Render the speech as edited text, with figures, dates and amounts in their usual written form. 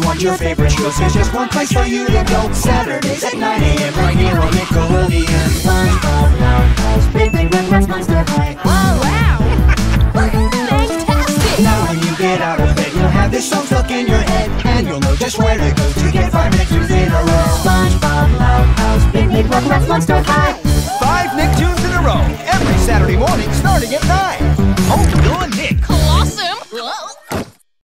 watch your favorite shows, there's just one place for you to go. Saturdays at 9 a.m. right here on Nickelodeon. SpongeBob Roundhouse, Big Rugrats, Monster High. Oh, wow! Fantastic! Now when you get out of bed, you'll have this song stuck in your head, and you'll know just where to go to get 5 Nicktoons in a row. SpongeBob Roundhouse, Big Rugrats, Monster High. 5 Nicktoons in a row, every Saturday morning starting at 9.